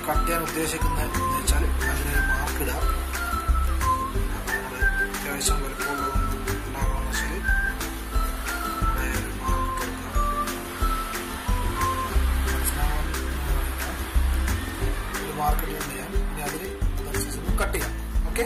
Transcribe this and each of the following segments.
Cut ചെയ്യാൻ ഉദ്ദേശിക്കുന്നത് എന്ന് വെച്ചാൽ അതിനൊരു മാർക്ക് ഇടുക. അത്യാവശ്യം വലുപ്പമുള്ളതൊന്നും ഉണ്ടാകണമെന്ന് വെച്ചാൽ ഒരു മാർക്ക് കൊടുക്കുക. ഒരു മാർക്ക് ഇട്ട് ചെയ്യാം. ഇനി അതിൽ കട്ട് ചെയ്യാം. Okay,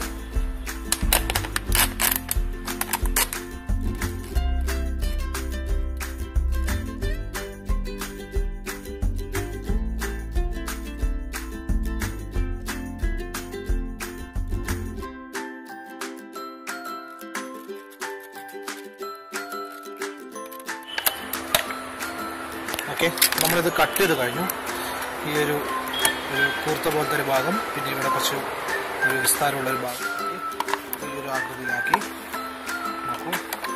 okay. നമ്മളിത് കട്ട് ചെയ്ത് കഴിഞ്ഞു. ഈ ഒരു കൂർത്ത പോലത്തെ ഒരു ഭാഗം, പിന്നെ ഇവിടെ കുറച്ച് ഒരു വിസ്താരമുള്ളൊരു ഭാഗം ഈ ഒരു ആകൃതിയിലാക്കി നോക്കൂ.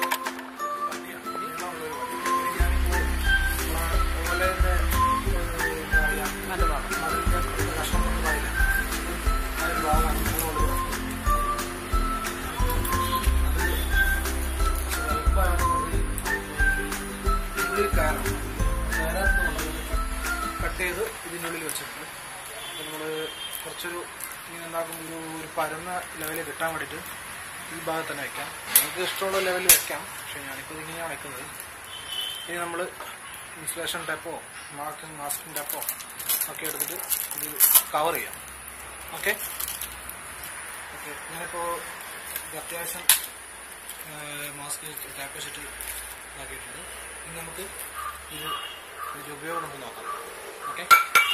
കട്ട് ചെയ്ത് ഇതിനുള്ളിൽ വെച്ചിട്ടുണ്ട്. അപ്പോൾ നമ്മൾ കുറച്ചൊരു ഇങ്ങനെ ഉണ്ടാക്കുമ്പോൾ ഒരു പരന്ന ലെവലിൽ കിട്ടാൻ വേണ്ടിയിട്ട് ഈ ഭാഗത്ത് തന്നെ വയ്ക്കാം. നമുക്ക് ഇഷ്ടമുള്ള ലെവലിൽ വെക്കാം, പക്ഷേ ഞാനിപ്പോൾ ഇതിങ്ങനെയാണ് വയ്ക്കുന്നത്. ഇനി നമ്മൾ ഇൻസുലേഷൻ ടാപ്പോ മാസ്കിംഗ് ടാപ്പോ ഒക്കെ എടുത്തിട്ട് ഇത് കവർ ചെയ്യാം. ഓക്കെ ഓക്കെ ഞാനിപ്പോൾ ഇത് അത്യാവശ്യം മാസ്ക് ടാപ്പ് വെച്ചിട്ട് ഇതാക്കിയിട്ടുണ്ട്. ഇനി നമുക്ക് ഇതിൻ്റെ ഉപയോഗം നമുക്ക് നോക്കാം. ഓക്കെ,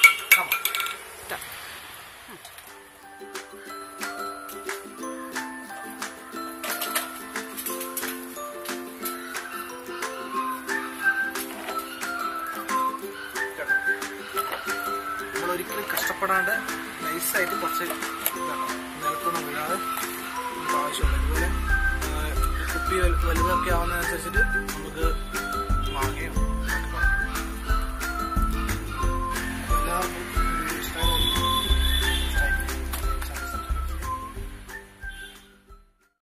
നമ്മളൊരിക്കലും കഷ്ടപ്പെടാണ്ട് നൈസായിട്ട് കുറച്ച് നിലത്തൊന്നും വീഴാതെ നമുക്ക് ആവശ്യമുണ്ട്. ഇതുപോലെ കുപ്പി വലുതൊക്കെ ആവുന്നതനുസരിച്ചിട്ട് നമുക്ക് മാങ്ങയും എല്ലാ